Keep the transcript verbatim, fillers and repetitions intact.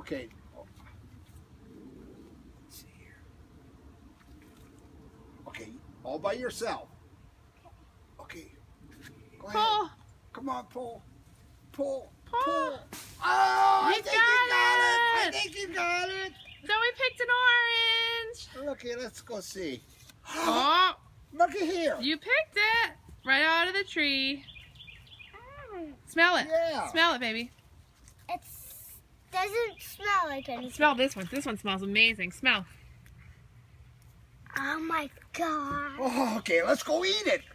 Okay. Let's see here. Okay, all by yourself. Okay. Go ahead. Pull. Come on, pull. Pull. Pull. Pull. Oh, I You think got you got it. it. I think you got it. Zoe picked an orange. Look here, let's go see. Oh, Look at here. you picked it right out of the tree. Smell it. Yeah. Smell it, baby. It doesn't smell like anything. Smell this one. This one smells amazing. Smell. Oh my god. Oh, okay, let's go eat it.